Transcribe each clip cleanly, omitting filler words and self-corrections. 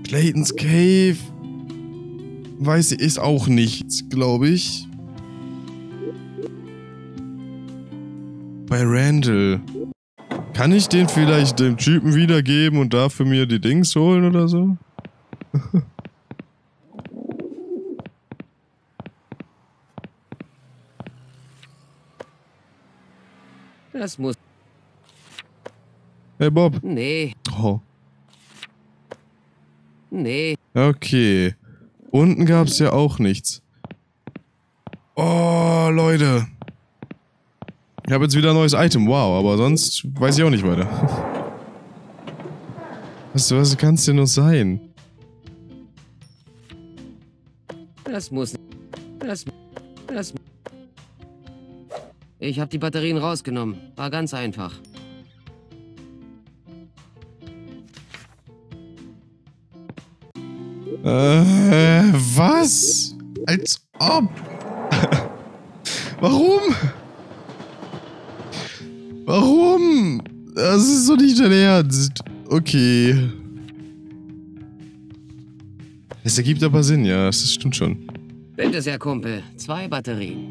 Clayton's Cave. Weiß ich, ist auch nichts, glaube ich. Bei Randall. Kann ich den vielleicht dem Typen wiedergeben und dafür mir die Dings holen oder so? Das muss... Hey Bob. Nee. Oh. Nee. Okay. Unten gab es ja auch nichts. Oh, Leute. Ich habe jetzt wieder ein neues Item. Wow, aber sonst weiß ich auch nicht weiter. Was kann es denn noch sein? Das muss... Ich habe die Batterien rausgenommen. War ganz einfach. Was? Als ob. Warum? Warum? Das ist so nicht dein Ernst. Okay. Es ergibt aber Sinn, ja, das stimmt schon. Bitte sehr, Kumpel. 2 Batterien.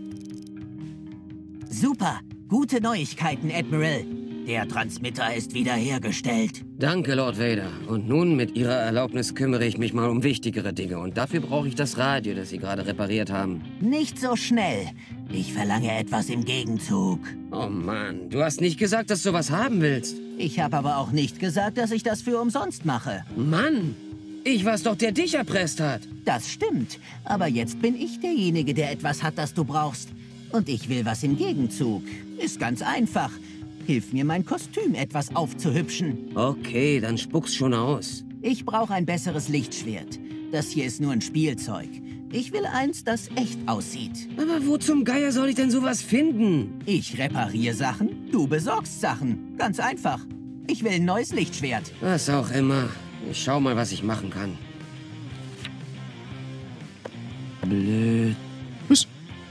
Super. Gute Neuigkeiten, Admiral. Der Transmitter ist wiederhergestellt. Danke, Lord Vader. Und nun, mit Ihrer Erlaubnis, kümmere ich mich mal um wichtigere Dinge. Und dafür brauche ich das Radio, das Sie gerade repariert haben. Nicht so schnell. Ich verlange etwas im Gegenzug. Oh Mann, du hast nicht gesagt, dass du was haben willst. Ich habe aber auch nicht gesagt, dass ich das für umsonst mache. Mann, ich war's doch, der dich erpresst hat. Das stimmt. Aber jetzt bin ich derjenige, der etwas hat, das du brauchst. Und ich will was im Gegenzug. Ist ganz einfach. Hilf mir, mein Kostüm etwas aufzuhübschen. Okay, dann spuck's schon aus. Ich brauche ein besseres Lichtschwert. Das hier ist nur ein Spielzeug. Ich will eins, das echt aussieht. Aber wo zum Geier soll ich denn sowas finden? Ich repariere Sachen, du besorgst Sachen. Ganz einfach. Ich will ein neues Lichtschwert. Was auch immer. Ich schau mal, was ich machen kann. Blöd. Was?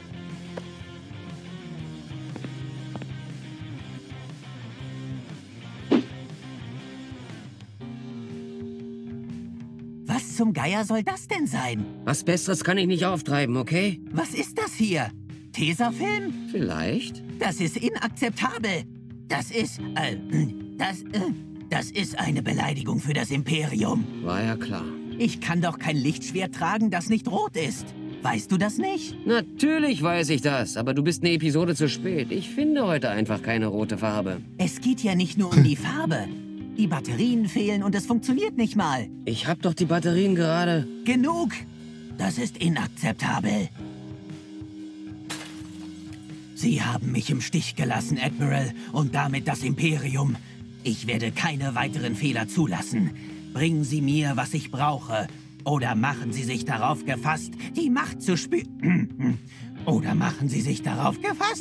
Was zum Geier soll das denn sein? Was Besseres kann ich nicht auftreiben, okay? Was ist das hier? Tesafilm? Vielleicht. Das ist inakzeptabel. Das ist eine Beleidigung für das Imperium. War ja klar. Ich kann doch kein Lichtschwert tragen, das nicht rot ist. Weißt du das nicht? Natürlich weiß ich das, aber du bist eine Episode zu spät. Ich finde heute einfach keine rote Farbe. Es geht ja nicht nur um die Farbe. Die Batterien fehlen und es funktioniert nicht mal. Ich hab doch die Batterien gerade... Genug! Das ist inakzeptabel. Sie haben mich im Stich gelassen, Admiral, und damit das Imperium. Ich werde keine weiteren Fehler zulassen. Bringen Sie mir, was ich brauche. Oder machen Sie sich darauf gefasst, die Macht zu spüren. Oder machen Sie sich darauf gefasst,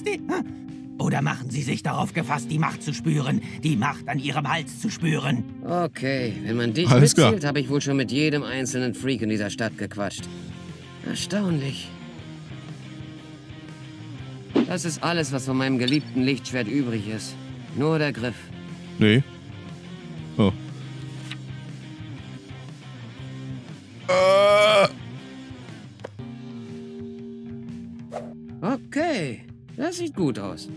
die Macht zu spüren, die Macht an Ihrem Hals zu spüren. Okay, wenn man dich Alles klar. mitzählt, habe ich wohl schon mit jedem einzelnen Freak in dieser Stadt gequatscht. Erstaunlich. Das ist alles, was von meinem geliebten Lichtschwert übrig ist. Nur der Griff. Nee. Oh. Okay, das sieht gut aus.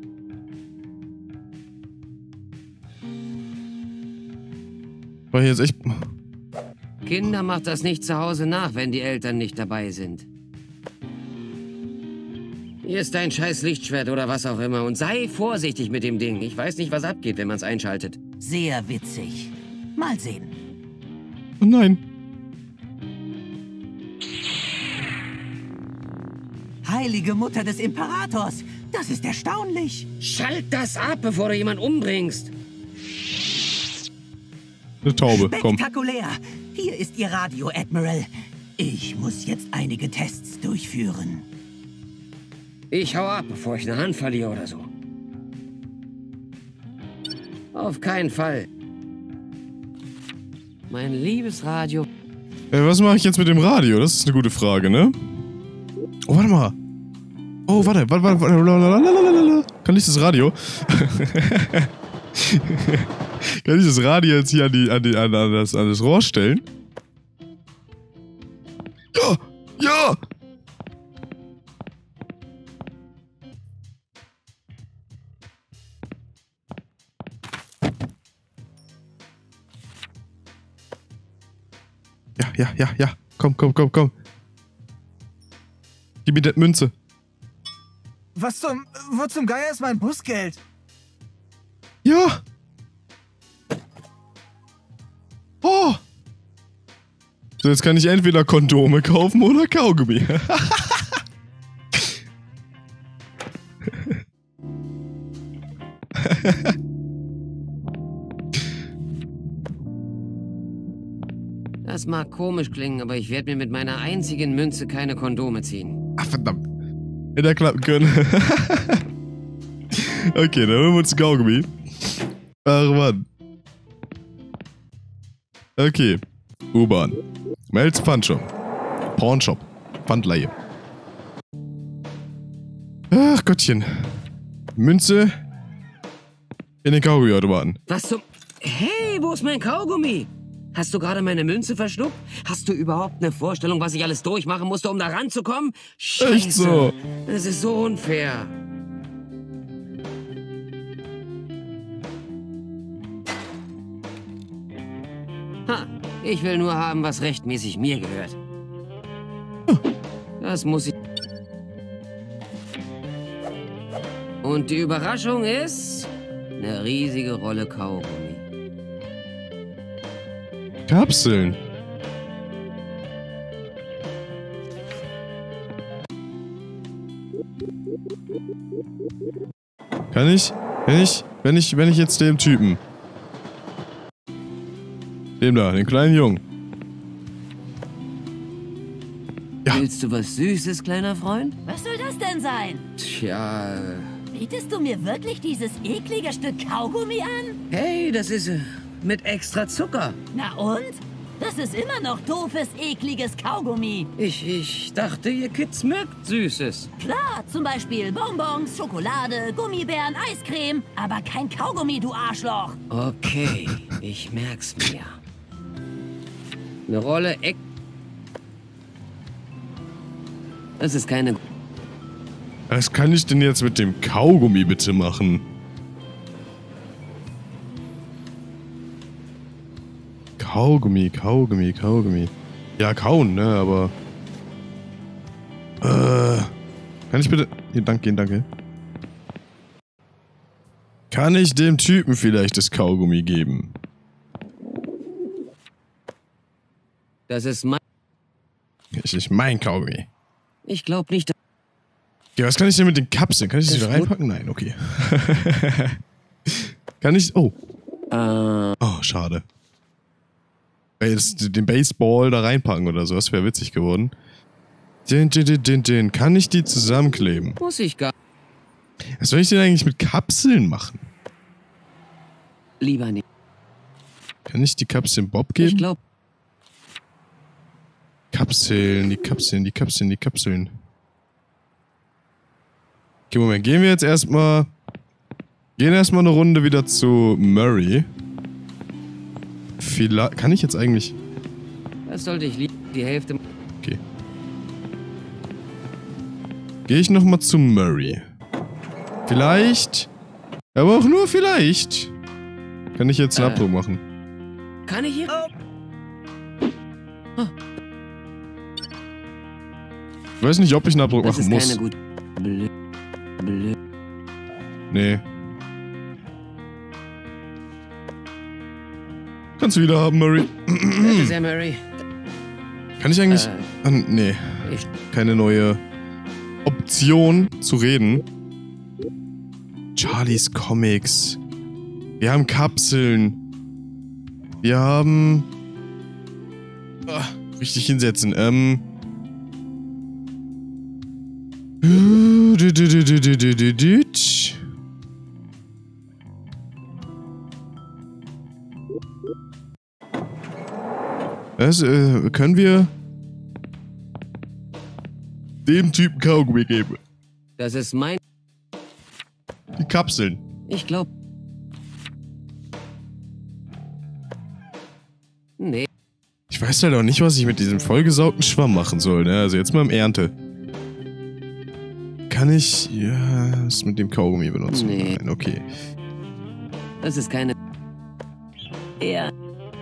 War jetzt echt... Kinder macht das nicht zu Hause nach, wenn die Eltern nicht dabei sind. Hier ist dein scheiß Lichtschwert oder was auch immer und sei vorsichtig mit dem Ding. Ich weiß nicht, was abgeht, wenn man es einschaltet. Sehr witzig. Mal sehen. Oh nein. Heilige Mutter des Imperators! Das ist erstaunlich! Schalt das ab, bevor du jemanden umbringst. Eine Taube, komm. Spektakulär! Hier ist Ihr Radio, Admiral. Ich muss jetzt einige Tests durchführen. Ich hau ab, bevor ich eine Hand verliere oder so. Auf keinen Fall. Mein liebes Radio. Was mache ich jetzt mit dem Radio? Das ist eine gute Frage, ne? Oh, warte mal. Oh, warte. Kann ich das Radio? Kann ich das Radio jetzt hier an das Rohr stellen? Ja! Ja! Ja. Komm. Gib mir die Münze. Wo zum Geier ist mein Busgeld? Ja! Oh! So, jetzt kann ich entweder Kondome kaufen oder Kaugummi. Das mag komisch klingen, aber ich werde mir mit meiner einzigen Münze keine Kondome ziehen. Ach, verdammt. Hätte er klappen können. Okay, dann holen wir uns ein Kaugummi. Ach, Mann. Okay. U-Bahn. Melz Pfandshop. Pawnshop. Pfandleihe. Ach, Gottchen. Münze in den Kaugummi-Automaten. Was zum... Hey, wo ist mein Kaugummi? Hast du gerade meine Münze verschluckt? Hast du überhaupt eine Vorstellung, was ich alles durchmachen musste, um da ranzukommen? Scheiße. Echt so. Das ist so unfair. Ha, ich will nur haben, was rechtmäßig mir gehört. Das muss ich... Und die Überraschung ist... eine riesige Rolle Kaugummi. Kapseln. Kann ich, wenn ich jetzt dem Typen, dem da, den kleinen Jungen. Ja. Willst du was Süßes, kleiner Freund? Was soll das denn sein? Tja, Bietest du mir wirklich dieses eklige Stück Kaugummi an? hey, das ist mit extra Zucker. Na und? Das ist immer noch doofes, ekliges Kaugummi. Ich dachte, ihr Kids mögt Süßes. Klar, zum Beispiel Bonbons, Schokolade, Gummibären, Eiscreme. Aber kein Kaugummi, du Arschloch. Okay, ich merk's mir. Eine Rolle Das ist keine... Was kann ich denn jetzt mit dem Kaugummi bitte machen? Kaugummi. Ja, kauen, ne, aber... Kann ich bitte... Hier, danke. Kann ich dem Typen vielleicht das Kaugummi geben? Das ist mein... Das ist mein Kaugummi. Ich glaube nicht, dass... Ja, was kann ich denn mit den Kapseln? Kann ich sie da reinpacken? Nein, okay. Kann ich... Oh. Oh, schade. Jetzt den Baseball da reinpacken oder so, das wäre witzig geworden. Den. Kann ich die zusammenkleben? Muss ich gar... Was soll ich denn eigentlich mit Kapseln machen? Lieber nicht. Kann ich die Kapseln Bob Ich geben? glaube... Die Kapseln. Okay, Moment. Gehen erstmal eine Runde wieder zu Murray. Vielleicht... Kann ich jetzt eigentlich... Das sollte ich die Hälfte... Okay. Gehe ich nochmal zu Murray. Vielleicht... Aber auch nur vielleicht... Kann ich jetzt einen Abdruck machen. Kann ich hier... Ich weiß nicht, ob ich einen Abdruck Das machen ist muss. keine gute... Blö. Nee. Kannst du wieder haben, Murray. Bitte sehr, Murray. Kann ich eigentlich... nee. Ich... Keine neue Option zu reden. Charlies Comics. Wir haben Kapseln. Wir haben... richtig hinsetzen. Können wir dem Typen Kaugummi geben? Das ist mein... Die Kapseln. Ich glaube... Nee. Ich weiß halt auch nicht, was ich mit diesem vollgesaugten Schwamm machen soll, ne? Also jetzt mal im Ernte. Kann ich... Ja, das mit dem Kaugummi benutzen? Nee. Nein, okay. Das ist keine... Ja.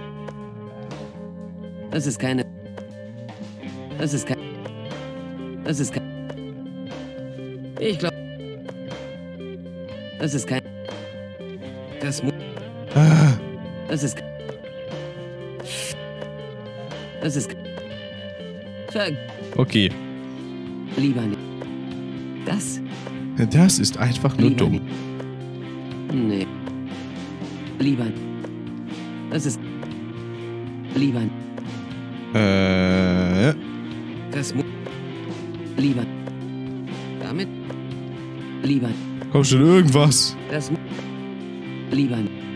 Das ist keine... Das ist kein... Das ist kein... Ich glaube... Das ist kein... Das muss... Ah, Das ist... Das ist... okay. Lieber nicht. Das? Das ist einfach nur Lieber dumm. nicht. Nee. Lieber nicht. Das ist... Lieber nicht. Das muss... Lieber... Damit... Lieber... Komm schon, irgendwas. Das muss... Lieber...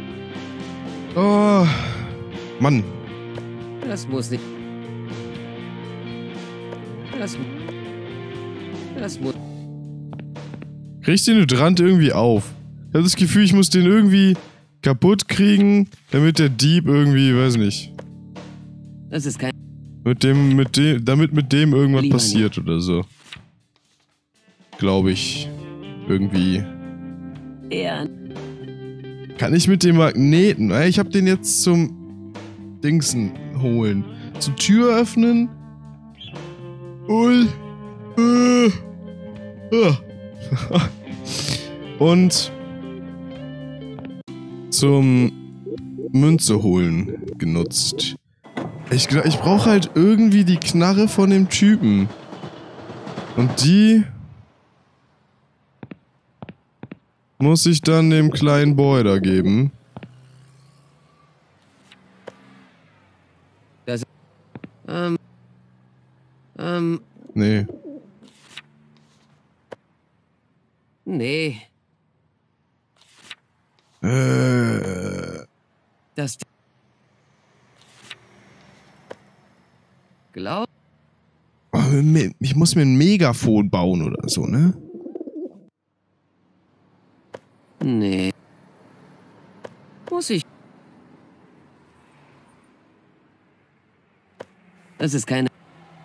Oh, Mann. Das muss nicht... Das muss... Das muss... Krieg ich den Hydrant irgendwie auf? Ich habe das Gefühl, ich muss den irgendwie kaputt kriegen, damit der Dieb irgendwie, weiß nicht, Das ist kein... damit mit dem irgendwas Lieber passiert oder so. Glaube ich. Irgendwie. Ja. Kann ich mit dem Magneten? Ich habe den jetzt zum Dingsen holen. Zur Tür öffnen. Und zum Münze holen genutzt. Ich brauche halt irgendwie die Knarre von dem Typen. Und die muss ich dann dem kleinen Boy da geben. Das... Nee. Nee. Das... Glaub... Ich muss mir ein Megafon bauen oder so, ne? Nee. Muss ich... Das ist keine...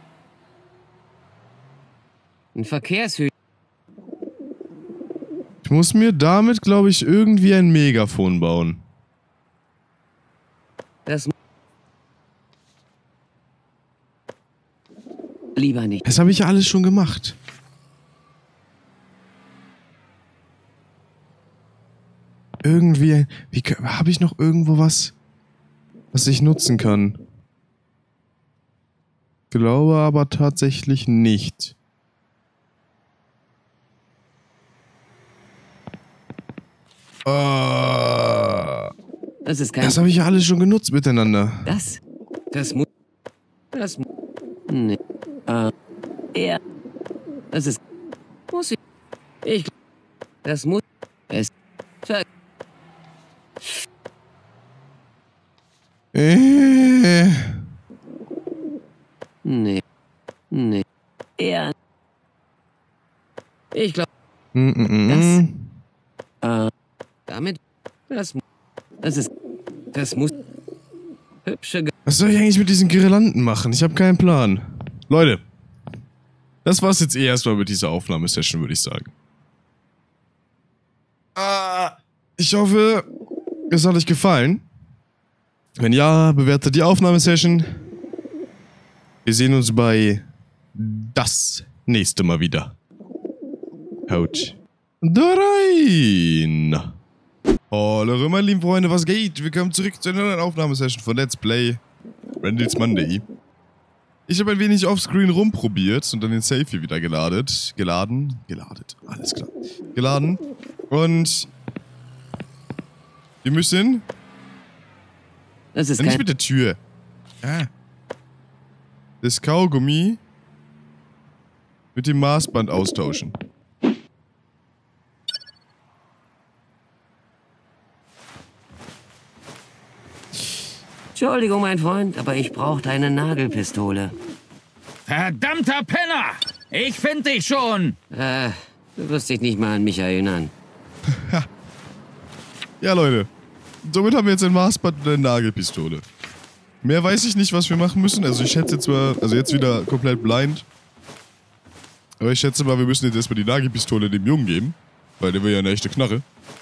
Ein Verkehrshüter. Ich muss mir damit, glaube ich, irgendwie ein Megafon bauen. Das... Lieber nicht. Das habe ich ja alles schon gemacht. Irgendwie... Habe ich noch irgendwo was ich nutzen kann? Glaube aber tatsächlich nicht. Das ist kein... Das habe ich ja alles schon genutzt miteinander. Das muss... Das muss... Nee. Ja. Das ist... Muss ich... Ich... Das muss... Es... Ver... Nee. Nee. Ja. Ich glaube... Damit... Das muss... Hübsche... Was soll ich eigentlich mit diesen Girlanden machen? Ich habe keinen Plan. Leute, das war's jetzt erstmal mit dieser Aufnahmesession, würde ich sagen. Ich hoffe, es hat euch gefallen. Wenn ja, bewertet die Aufnahmesession. Wir sehen uns bei das nächste Mal wieder. Haut rein! Hallo meine lieben Freunde, was geht? Willkommen zurück zu einer neuen Aufnahmesession von Let's Play Randall's Monday. Ich habe ein wenig offscreen rumprobiert und dann den Save hier wieder geladen, alles klar. Geladen. Und wir müssen... Das ist nicht kein... mit der Tür. Das Kaugummi mit dem Maßband austauschen. Entschuldigung, mein Freund, aber ich brauchte eine Nagelpistole. Verdammter Penner! Ich finde dich schon! Du wirst dich nicht mal an mich erinnern. Ja, Leute. Somit haben wir jetzt ein Maßband und eine Nagelpistole. Mehr weiß ich nicht, was wir machen müssen. Also ich schätze jetzt mal, also jetzt wieder komplett blind. Aber ich schätze mal, wir müssen jetzt erstmal die Nagi-Pistole dem Jungen geben. Weil der will ja eine echte Knarre.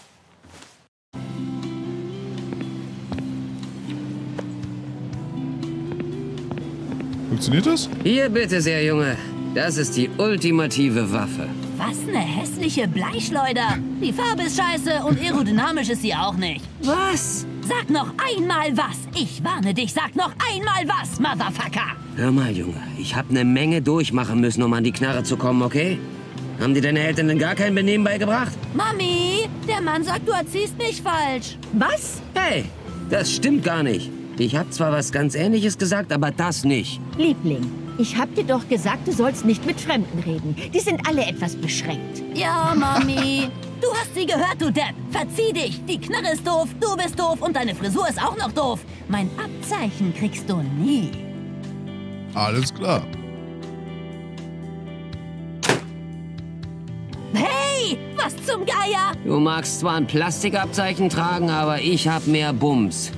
Funktioniert das? Hier bitte sehr, Junge. Das ist die ultimative Waffe. Was eine hässliche Bleischleuder. Die Farbe ist scheiße und aerodynamisch ist sie auch nicht. Was? Sag noch einmal was. Ich warne dich, sag noch einmal was, Motherfucker. Hör mal, Junge. Ich hab eine Menge durchmachen müssen, um an die Knarre zu kommen, okay? Haben dir deine Eltern denn gar kein Benehmen beigebracht? Mami, der Mann sagt, du erziehst mich falsch. Was? Hey, das stimmt gar nicht. Ich hab zwar was ganz Ähnliches gesagt, aber das nicht. Liebling, ich hab dir doch gesagt, du sollst nicht mit Fremden reden. Die sind alle etwas beschränkt. Ja, Mami. Du hast sie gehört, du Depp. Verzieh dich. Die Knarre ist doof, du bist doof und deine Frisur ist auch noch doof. Mein Abzeichen kriegst du nie. Alles klar. Hey, was zum Geier? Du magst zwar ein Plastikabzeichen tragen, aber ich hab mehr Bums.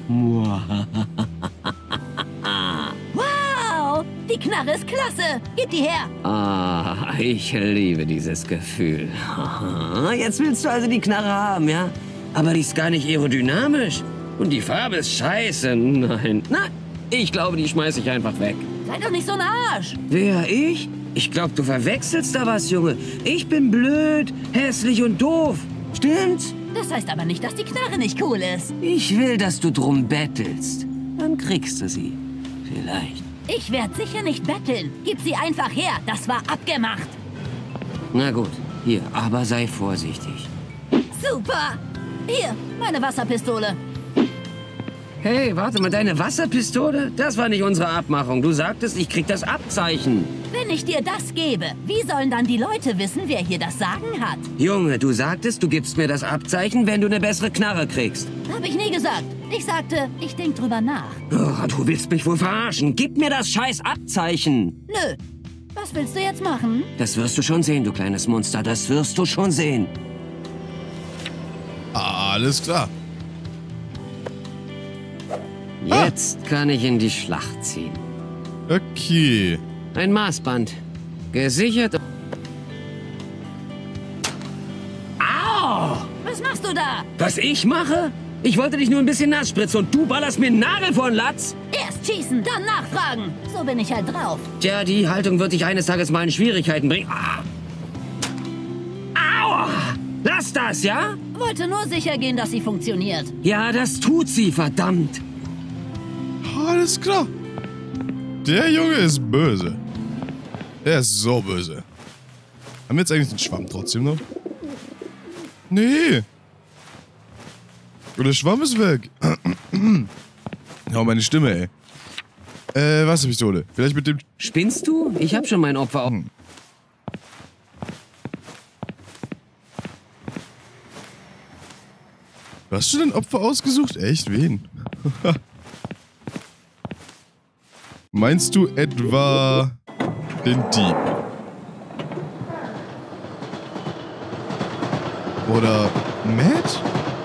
Wow, die Knarre ist klasse. Gib die her. Ah, ich liebe dieses Gefühl. Jetzt willst du also die Knarre haben, ja? Aber die ist gar nicht aerodynamisch. Und die Farbe ist scheiße. Nein, ich glaube, die schmeiße ich einfach weg. Sei doch nicht so ein Arsch. Wer, ich? Ich glaube, du verwechselst da was, Junge. Ich bin blöd, hässlich und doof. Stimmt's? Das heißt aber nicht, dass die Knarre nicht cool ist. Ich will, dass du drum bettelst. Dann kriegst du sie. Vielleicht. Ich werde sicher nicht betteln. Gib sie einfach her. Das war abgemacht. Na gut, hier, aber sei vorsichtig. Super. Hier, meine Wasserpistole. Hey, warte mal, deine Wasserpistole? Das war nicht unsere Abmachung. Du sagtest, ich krieg das Abzeichen. Wenn ich dir das gebe, wie sollen dann die Leute wissen, wer hier das Sagen hat? Junge, du sagtest, du gibst mir das Abzeichen, wenn du eine bessere Knarre kriegst. Hab ich nie gesagt. Ich sagte, ich denk drüber nach. Oh, du willst mich wohl verarschen. Gib mir das scheiß Abzeichen. Nö. Was willst du jetzt machen? Das wirst du schon sehen, du kleines Monster. Das wirst du schon sehen. Alles klar. Jetzt kann ich in die Schlacht ziehen. Okay. Ein Maßband. Gesichert. Au! Was machst du da? Was ich mache? Ich wollte dich nur ein bisschen nass spritzen und du ballerst mir einen Nagel vor den Latz? Erst schießen, dann nachfragen. So bin ich halt drauf. Tja, die Haltung wird dich eines Tages mal in Schwierigkeiten bringen. Ah. Aua! Lass das, ja? Wollte nur sicher gehen, dass sie funktioniert. Ja, das tut sie, verdammt. Alles klar. Der Junge ist böse. Der ist so böse. Haben wir jetzt eigentlich den Schwamm trotzdem noch? Nee. Und der Schwamm ist weg. Oh, meine Stimme, ey. Wasserpistole. Vielleicht mit dem... Spinnst du? Ich hab schon mein Opfer auf. Hast du denn Opfer ausgesucht? Echt? Wen? Meinst du etwa den Dieb? Oder Matt?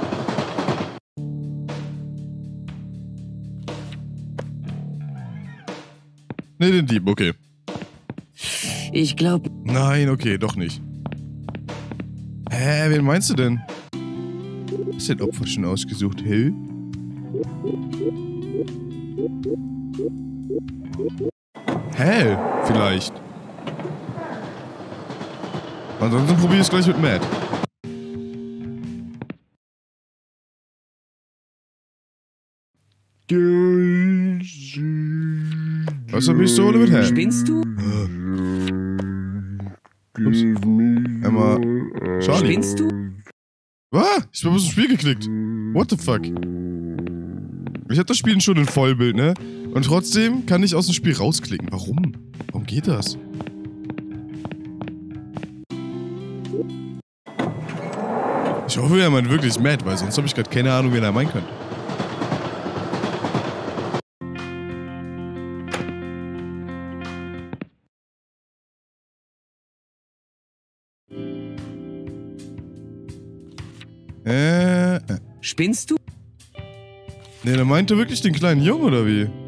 Ne, den Dieb, okay. Ich glaube... Nein, okay, doch nicht. Wen meinst du denn? Hast du den Opfer schon ausgesucht, Hill? Hä? Vielleicht. Ansonsten probier es gleich mit Matt. Wasserpistole mit Hell. Spinnst du? Ups. Emma. Charlie. Spinnst du? Was? Ich bin aus dem Spiel geklickt. What the fuck? Ich hab das Spiel schon in Vollbild, ne? Und trotzdem kann ich aus dem Spiel rausklicken. Warum? Warum geht das? Ich hoffe, er meint wirklich Matt, weil sonst habe ich gerade keine Ahnung, wen er meinen könnte. Spinnst du? Ne, der meinte wirklich den kleinen Jungen, oder wie?